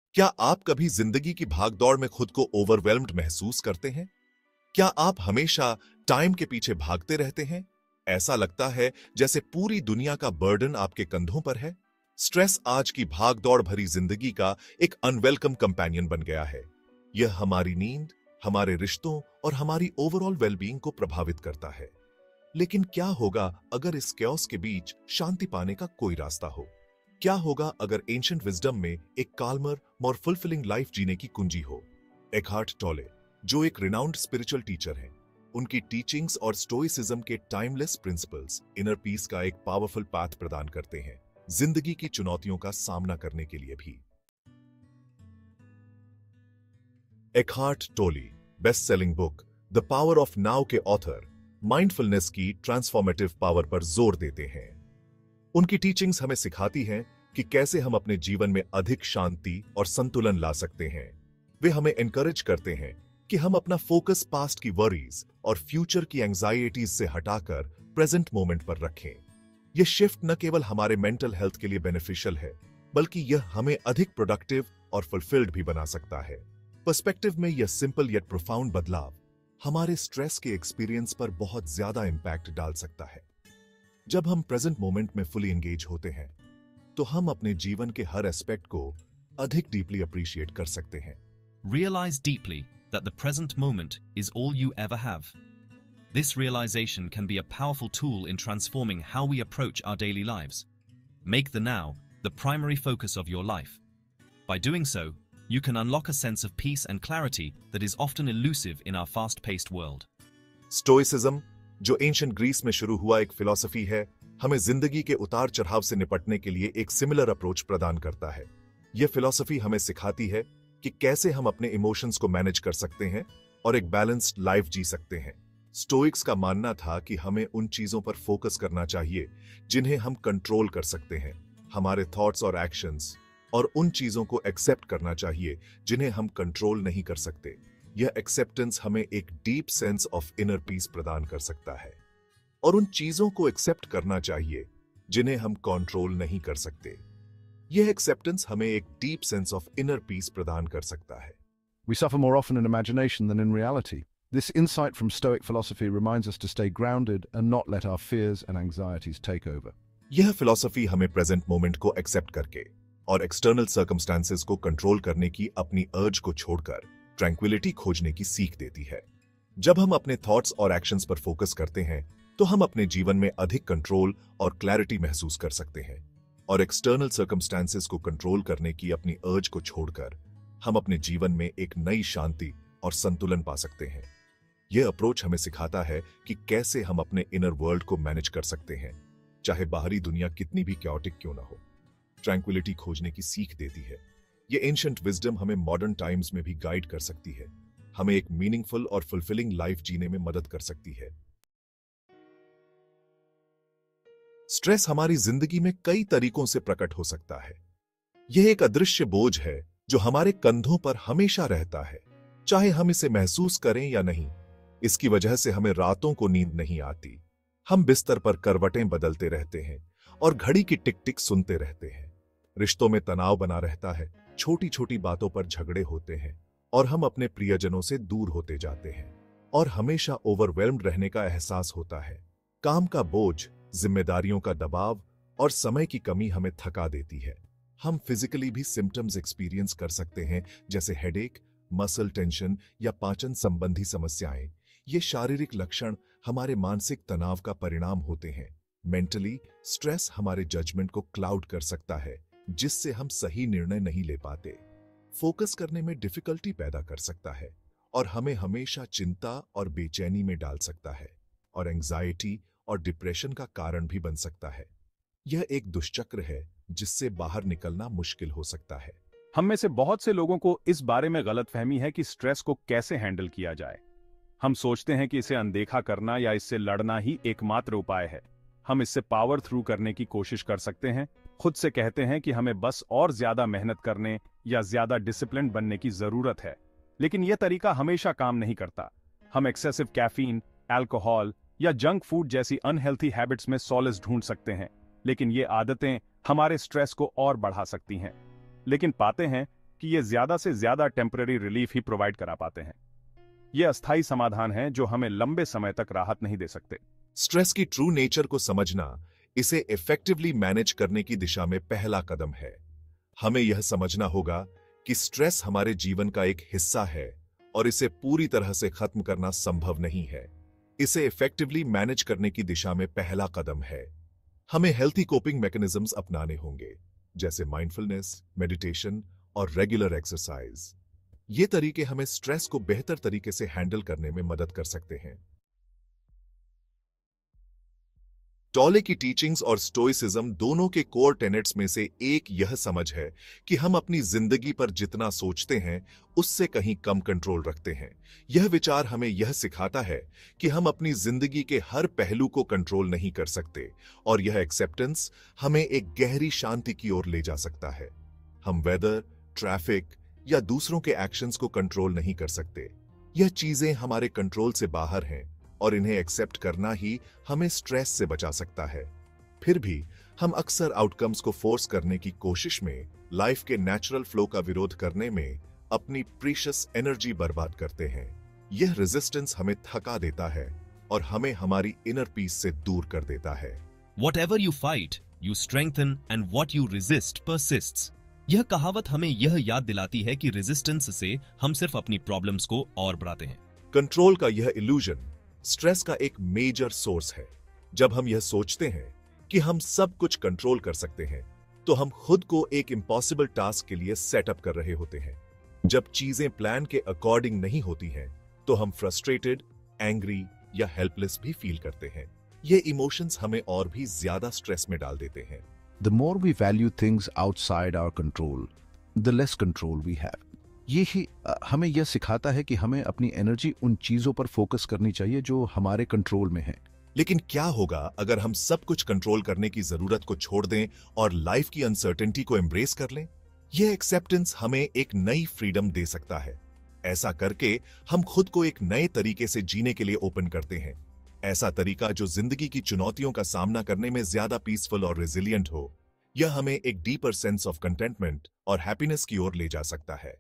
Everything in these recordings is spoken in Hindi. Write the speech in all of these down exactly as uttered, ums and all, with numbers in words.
क्या आप कभी जिंदगी की भागदौड़ में खुद को ओवरवेल्म्ड महसूस करते हैं? क्या आप हमेशा टाइम के पीछे भागते रहते हैं? ऐसा लगता है जैसे पूरी दुनिया का बर्डन आपके कंधों पर है। स्ट्रेस आज की भागदौड़ भरी जिंदगी का एक अनवेलकम कंपेनियन बन गया है। यह हमारी नींद, हमारे रिश्तों और हमारी ओवरऑल वेलबींग को प्रभावित करता है। लेकिन क्या होगा अगर इस कैओस के बीच शांति पाने का कोई रास्ता हो? क्या होगा अगर एंशिएंट विजडम में एक काल्मर और फुलफिलिंग लाइफ जीने की कुंजी हो? एकहार्ट टोले, जो एक रिनाउंड स्पिरिचुअल टीचर हैं, उनकी टीचिंग्स और स्टोइसिज्म के टाइमलेस प्रिंसिपल्स इनर पीस का एक पावरफुल पाथ प्रदान करते हैं, जिंदगी की चुनौतियों का सामना करने के लिए भी। Eckhart Tolle, best selling book the power of now के ऑथर, माइंडफुलनेस की ट्रांसफॉर्मेटिव पावर पर जोर देते हैं। उनकी टीचिंग्स हमें सिखाती हैं कि कैसे हम अपने जीवन में अधिक शांति और संतुलन ला सकते हैं। वे हमें एनकरेज करते हैं कि हम अपना फोकस पास्ट की वरीज और फ्यूचर की एंजाइटीज से हटाकर प्रेजेंट मोमेंट पर रखें। यह शिफ्ट न केवल हमारे मेंटल हेल्थ के लिए बेनिफिशियल है, बल्कि यह हमें अधिक प्रोडक्टिव और फुलफिल्ड भी बना सकता है। पर्सपेक्टिव में यह सिंपल येट प्रोफाउंड बदलाव हमारे स्ट्रेस के एक्सपीरियंस पर बहुत ज्यादा इंपैक्ट डाल सकता है। जब हम प्रेजेंट मोमेंट में फुली एंगेज होते हैं, तो हम अपने जीवन के हर एस्पेक्ट को अधिक डीपली अप्रिशिएट कर सकते हैं। Realize deeply that the present moment is all you ever have. This realization can be a powerful tool in transforming how we approach our daily lives. Make the now the primary focus of your life. By doing so, you can unlock a sense of peace and clarity that is often elusive in our fast-paced world. Stoicism, जो एंशिएंट ग्रीस में शुरू हुआ एक फिलॉसफी है, हमें जिंदगी के उतार चढ़ाव से निपटने के लिए एक सिमिलर अप्रोच प्रदान करता है। यह फिलॉसफी हमें सिखाती है कि कैसे हम अपने इमोशंस को मैनेज कर सकते हैं और एक बैलेंस्ड लाइफ जी सकते हैं। स्टोइक्स का मानना था कि हमें उन चीजों पर फोकस करना चाहिए जिन्हें हम कंट्रोल कर सकते हैं, हमारे थॉट्स और एक्शंस, और उन चीजों को एक्सेप्ट करना चाहिए जिन्हें हम कंट्रोल नहीं कर सकते। यह एक्सेप्टेंस हमें एक deep sense of inner peace प्रदान कर सकता है, और उन चीजों को एक्सेप्ट करना चाहिए जिन्हें हम कंट्रोल नहीं कर सकते। यह एक्सेप्टेंस हमें एक deep sense of inner peace प्रदान कर सकता है। We suffer more often in imagination than in reality. This insight from Stoic philosophy reminds us to stay grounded and not let our fears and anxieties take over. यह फिलॉसफी हमें प्रेजेंट मोमेंट को एक्सेप्ट करके और एक्सटर्नल सर्कमस्टांसेस को कंट्रोल करने की अपनी अर्ज को छोड़कर ट्रैंक्विलिटी खोजने की सीख देती है। जब हम अपने थॉट्स और एक्शंस पर फोकस करते हैं, तो हम अपने जीवन में अधिक कंट्रोल और क्लैरिटी महसूस कर सकते हैं, और एक्सटर्नल सर्कमस्टांसेस को कंट्रोल करने की अपनी अर्ज को छोड़कर हम अपने जीवन में एक नई शांति और संतुलन पा सकते हैं। यह अप्रोच हमें सिखाता है कि कैसे हम अपने इनर वर्ल्ड को मैनेज कर सकते हैं, चाहे बाहरी दुनिया कितनी भी कैओटिक क्यों ना हो। ट्रैंक्विलिटी खोजने की सीख देती है। यह एंशिएंट विजडम हमें मॉडर्न टाइम्स में भी गाइड कर सकती है, हमें एक मीनिंगफुल और फुलफिलिंग लाइफ जीने में मदद कर सकती है। स्ट्रेस हमारी जिंदगी में कई तरीकों से प्रकट हो सकता है। यह एक अदृश्य बोझ है जो हमारे कंधों पर हमेशा रहता है, चाहे हम इसे महसूस करें या नहीं। इसकी वजह से हमें रातों को नींद नहीं आती, हम बिस्तर पर करवटें बदलते रहते हैं और घड़ी की टिक टिक सुनते रहते हैं। रिश्तों में तनाव बना रहता है, छोटी छोटी बातों पर झगड़े होते हैं और हम अपने प्रियजनों से दूर होते जाते हैं, और हमेशा ओवरवेल्म्ड रहने का एहसास होता है। काम का बोझ, जिम्मेदारियों का दबाव और समय की कमी हमें थका देती है। हम फिजिकली भी सिम्टम्स एक्सपीरियंस कर सकते हैं, जैसे हेडेक, मसल टेंशन या पाचन संबंधी समस्याएं। ये शारीरिक लक्षण हमारे मानसिक तनाव का परिणाम होते हैं। मेंटली स्ट्रेस हमारे जजमेंट को क्लाउड कर सकता है, जिससे हम सही निर्णय नहीं ले पाते। फोकस करने में डिफिकल्टी पैदा कर सकता है और हमें हमेशा चिंता और बेचैनी में डाल सकता है, और एंजाइटी और डिप्रेशन का कारण भी बन सकता है। यह एक दुष्चक्र है जिससे बाहर निकलना मुश्किल हो सकता है। हम में से बहुत से लोगों को इस बारे में गलतफहमी है कि स्ट्रेस को कैसे हैंडल किया जाए। हम सोचते हैं कि इसे अनदेखा करना या इससे लड़ना ही एकमात्र उपाय है। हम इससे पावर थ्रू करने की कोशिश कर सकते हैं, खुद से कहते हैं कि हमें बस और ज्यादा मेहनत करने या ज्यादा डिसिप्लिन बनने की जरूरत है। लेकिन यह तरीका हमेशा काम नहीं करता। हम एक्सेसिव कैफीन, अल्कोहल या जंक फूड जैसी अनहेल्थी हैबिट्स में सॉलेस ढूंढ सकते हैं, लेकिन ये आदतें हमारे स्ट्रेस को और बढ़ा सकती हैं। लेकिन पाते हैं कि ये ज्यादा से ज्यादा टेम्पररी रिलीफ ही प्रोवाइड करा पाते हैं। ये अस्थायी समाधान हैं जो हमें लंबे समय तक राहत नहीं दे सकते। स्ट्रेस की ट्रू नेचर को समझना इसे इफेक्टिवली मैनेज करने की दिशा में पहला कदम है। हमें यह समझना होगा कि स्ट्रेस हमारे जीवन का एक हिस्सा है और इसे पूरी तरह से खत्म करना संभव नहीं है। इसे इफेक्टिवली मैनेज करने की दिशा में पहला कदम है। हमें हेल्थी कोपिंग मैकेनिज्म्स अपनाने होंगे, जैसे माइंडफुलनेस, मेडिटेशन और रेगुलर एक्सरसाइज। ये तरीके हमें स्ट्रेस को बेहतर तरीके से हैंडल करने में मदद कर सकते हैं। टॉले की टीचिंग्स और स्टोइसिज्म दोनों के कोर टेनेट्स में से एक यह समझ है कि हम अपनी जिंदगी पर जितना सोचते हैं उससे कहीं कम कंट्रोल रखते हैं। यह विचार हमें यह सिखाता है कि हम अपनी जिंदगी के हर पहलू को कंट्रोल नहीं कर सकते, और यह एक्सेप्टेंस हमें एक गहरी शांति की ओर ले जा सकता है। हम वेदर, ट्रैफिक या दूसरों के एक्शंस को कंट्रोल नहीं कर सकते। यह चीजें हमारे कंट्रोल से बाहर हैं और इन्हें एक्सेप्ट करना ही हमें स्ट्रेस से बचा सकता है। फिर भी हम अक्सर आउटकम्स को फोर्स करने की कोशिश में लाइफ के नेचुरल फ्लो का विरोध करने में अपनी प्रीशियस एनर्जी बर्बाद करते हैं। यह रेजिस्टेंस हमें थका देता है और हमें हमारी इनर पीस से दूर कर देता है। Whatever you fight, you strengthen, and what you resist persists. यह कहावत हमें यह याद दिलाती है कि रेजिस्टेंस से हम सिर्फ अपनी प्रॉब्लम्स को और बढ़ाते हैं। कंट्रोल का यह इल्यूजन स्ट्रेस का एक मेजर सोर्स है। जब हम यह सोचते हैं कि हम सब कुछ कंट्रोल कर सकते हैं, तो हम खुद को एक इम्पॉसिबल टास्क के लिए सेटअप कर रहे होते हैं। जब चीजें प्लान के अकॉर्डिंग नहीं होती हैं, तो हम फ्रस्ट्रेटेड, एंग्री या हेल्पलेस भी फील करते हैं। ये इमोशंस हमें और भी ज्यादा स्ट्रेस में डाल देते हैं। The more we value things outside our control, the less control we have. ये ही अ, हमें यह सिखाता है कि हमें अपनी एनर्जी उन चीजों पर फोकस करनी चाहिए जो हमारे कंट्रोल में है। लेकिन क्या होगा अगर हम सब कुछ कंट्रोल करने की जरूरत को छोड़ दें और लाइफ की अनसर्टेनिटी को एम्ब्रेस कर लें? यह एक्सेप्टेंस हमें एक नई फ्रीडम दे सकता है। ऐसा करके हम खुद को एक नए तरीके से जीने के लिए ओपन करते हैं। ऐसा तरीका जो जिंदगी की चुनौतियों का सामना करने में ज्यादा पीसफुल और रेजिलिएंट हो। यह हमें एक डीपर सेंस ऑफ कंटेंटमेंट और हैप्पीनेस की ओर ले जा सकता है।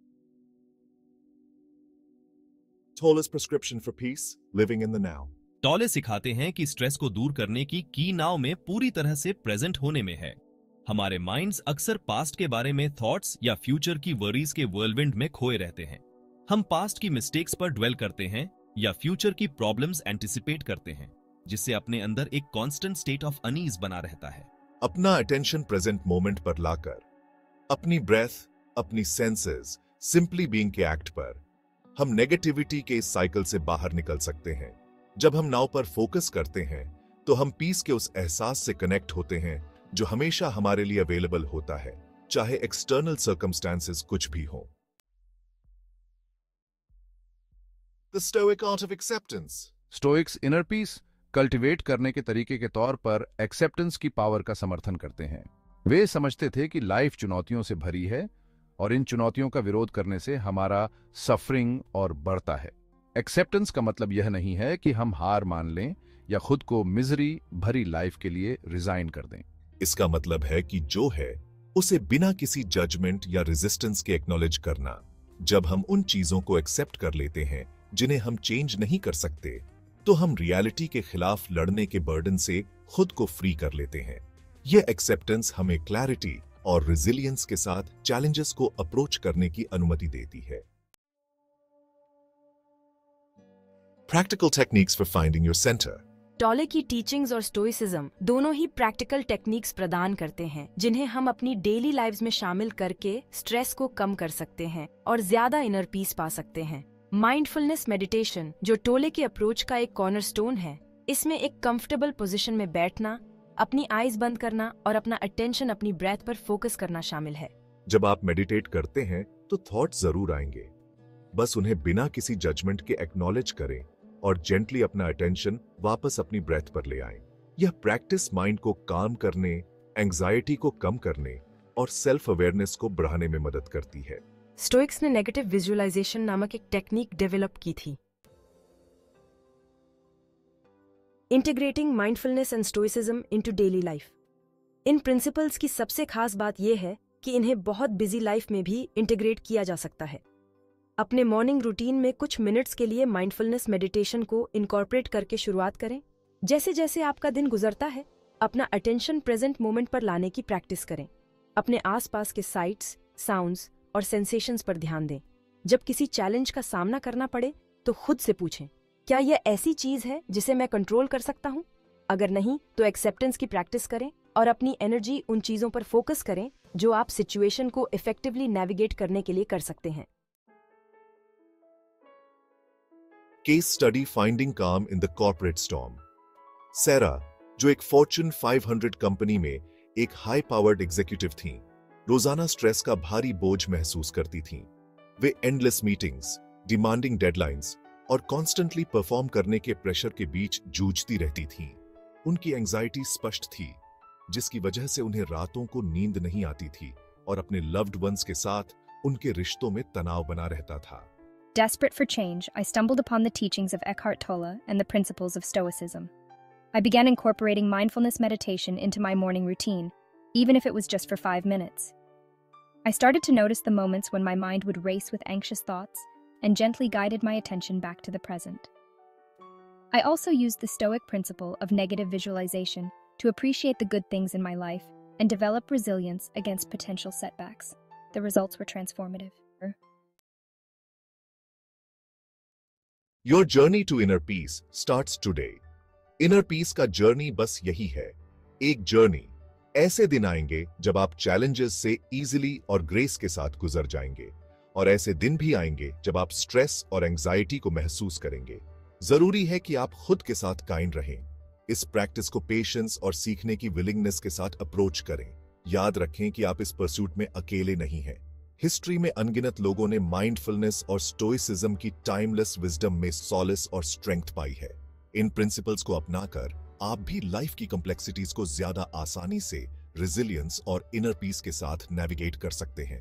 Tolle's prescription for peace, living in the now. टॉले सिखाते हैं कि स्ट्रेस को दूर करने की की नाव में पूरी तरह से प्रेजेंट होने में है। हमारे माइंड्स अक्सर पास्ट के बारे में थॉट्स या फ्यूचर की वरीज के व्हर्लविंड में खोए रहते हैं। हम पास्ट की मिस्टेक्स पर ड्वेल करते हैं या फ्यूचर की प्रॉब्लम्स एंटिसिपेट करते हैं, जिससे अपने अंदर एक कांस्टेंट स्टेट ऑफ अनईज बना रहता है। अपना अटेंशन प्रेजेंट मोमेंट पर लाकर, अपनी ब्रेथ, अपनी सेंसेस, सिंपली बीइंग के एक्ट पर हम नेगेटिविटी के इस साइकिल से बाहर निकल सकते हैं। जब हम नाव पर फोकस करते हैं, तो हम पीस के उस एहसास से कनेक्ट होते हैं जो हमेशा हमारे लिए अवेलेबल होता है, चाहे एक्सटर्नल सर्कमस्टांसेस कुछ भी हो। The Stoic Art of Acceptance. Stoics inner peace cultivate करने के तरीके के तौर पर एक्सेप्टेंस की पावर का समर्थन करते हैं। वे समझते थे कि लाइफ चुनौतियों से भरी है और इन चुनौतियों का विरोध करने से हमारा सफरिंग और बढ़ता है। एक्सेप्टेंस का मतलब यह नहीं है कि हम हार मान लें या खुद को मिजरी भरी लाइफ के लिए रिजाइन कर दें। इसका मतलब है कि जो है उसे बिना किसी जजमेंट या रेजिस्टेंस के एक्नॉलेज करना। जब हम उन चीजों को एक्सेप्ट कर लेते हैं जिन्हें हम चेंज नहीं कर सकते, तो हम रियलिटी के खिलाफ लड़ने के बर्डन से खुद को फ्री कर लेते हैं। यह एक्सेप्टेंस हमें क्लैरिटी और रेजिलियंस के साथ चैलेंजेस को अप्रोच करने की अनुमति देती है। Practical techniques for finding your centre. Tolle की टीचिंग्स और स्टोइसिज्म दोनों ही प्रैक्टिकल टेक्निक्स प्रदान करते हैं, जिन्हें हम अपनी डेली लाइव्स में शामिल करके स्ट्रेस को कम कर सकते हैं और ज्यादा इनर पीस पा सकते हैं। माइंडफुलनेस मेडिटेशन, जो टोले के अप्रोच का एक कॉर्नरस्टोन है, इसमें एक कंफर्टेबल पोजीशन में बैठना, अपनी आईज बंद करना और अपना अटेंशन अपनी ब्रेथ पर फोकस करना शामिल है। जब आप मेडिटेट करते हैं तो थॉट जरूर आएंगे, बस उन्हें बिना किसी जजमेंट के एक्नॉलेज करें और जेंटली अपना अटेंशन वापस अपनी ब्रेथ पर ले आएं। यह प्रैक्टिस माइंड को काम करने, एंजाइटी को कम करने और सेल्फ अवेयरनेस को बढ़ाने में मदद करती है। स्टोइक्स ने नेगेटिव विजुअलाइजेशन नामक एक टेक्निक डेवलप की थी। Integrating mindfulness and stoicism into daily life. इन प्रिंसिपल्स की सबसे खास बात यह है कि इन्हें बहुत बिजी लाइफ में भी इंटीग्रेट किया जा सकता है। अपने मॉर्निंग रूटीन में कुछ मिनट्स के लिए माइंडफुलनेस मेडिटेशन को इनकॉर्पोरेट करके शुरुआत करें। जैसे जैसे आपका दिन गुजरता है, अपना अटेंशन प्रेजेंट मोमेंट पर लाने की प्रैक्टिस करें। अपने आसपास के साइट्स, साउंड्स और सेंसेशंस पर ध्यान दें। जब किसी चैलेंज का सामना करना पड़े तो खुद से पूछें, क्या यह ऐसी चीज है जिसे मैं कंट्रोल कर सकता हूँ? अगर नहीं, तो एक्सेप्टेंस की प्रैक्टिस करें और अपनी एनर्जी उन चीजों पर फोकस करें जो आप सिचुएशन को इफेक्टिवली नेविगेट करने के लिए कर सकते हैं। Case study finding calm in the corporate storm. Saira, जो एक फॉर्च्यून फाइव हंड्रेड कंपनी में एक हाई पावर्ड एग्जीक्यूटिव थीं, रोजाना स्ट्रेस का भारी बोझ महसूस करती थीं। वे एंडलेस मीटिंग्स, डिमांडिंग डेडलाइंस और कॉन्स्टेंटली परफॉर्म करने के प्रेशर के बीच जूझती रहती थीं। उनकी एंजाइटी स्पष्ट थी, जिसकी वजह से उन्हें रातों को नींद नहीं आती थी और अपने लव्ड वंस के साथ उनके रिश्तों में तनाव बना रहता था। Desperate for change, I stumbled upon the teachings of Eckhart Tolle and the principles of Stoicism. I began incorporating mindfulness meditation into my morning routine, even if it was just for five minutes. I started to notice the moments when my mind would race with anxious thoughts and gently guided my attention back to the present. I also used the Stoic principle of negative visualization to appreciate the good things in my life and develop resilience against potential setbacks. The results were transformative. Your journey to inner peace starts today. Inner peace का जर्नी बस यही है, एक जर्नी। ऐसे दिन आएंगे जब आप चैलेंजेस से इजीली और ग्रेस के साथ गुजर जाएंगे, और ऐसे दिन भी आएंगे जब आप स्ट्रेस और एंजाइटी को महसूस करेंगे। जरूरी है कि आप खुद के साथ काइंड रहें। इस प्रैक्टिस को पेशेंस और सीखने की विलिंगनेस के साथ अप्रोच करें। याद रखें कि आप इस परसूट में अकेले नहीं हैं। हिस्ट्री में अनगिनत लोगों ने माइंडफुलनेस और स्टोइसिज्म की टाइमलेस विजडम में सॉलिस और स्ट्रेंथ पाई है। इन प्रिंसिपल्स को अपनाकर आप भी लाइफ की कॉम्प्लेक्सिटीज को ज्यादा आसानी से रेजिलियंस और इनर पीस के साथ नेविगेट कर सकते हैं।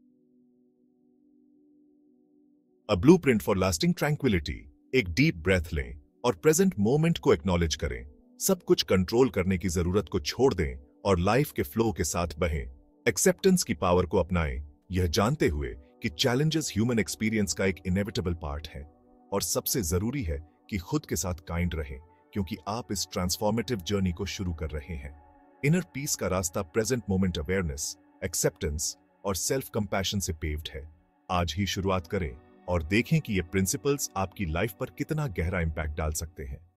A blueprint for lasting tranquillity. एक डीप ब्रेथ लें और प्रेजेंट मोमेंट को एक्नॉलेज करें। सब कुछ कंट्रोल करने की जरूरत को छोड़ दें और लाइफ के फ्लो के साथ बहें। एक्सेप्टेंस की पावर को अपनाएं, यह जानते हुए कि चैलेंजेस ह्यूमन एक्सपीरियंस का एक इनेविटेबल पार्ट है। और सबसे जरूरी है कि खुद के साथ काइंड रहें, क्योंकि आप इस ट्रांसफॉर्मेटिव जर्नी को शुरू कर रहे हैं। इनर पीस का रास्ता प्रेजेंट मोमेंट अवेयरनेस, एक्सेप्टेंस और सेल्फ कंपैशन से पेव्ड है। आज ही शुरुआत करें और देखें कि ये प्रिंसिपल्स आपकी लाइफ पर कितना गहरा इंपैक्ट डाल सकते हैं।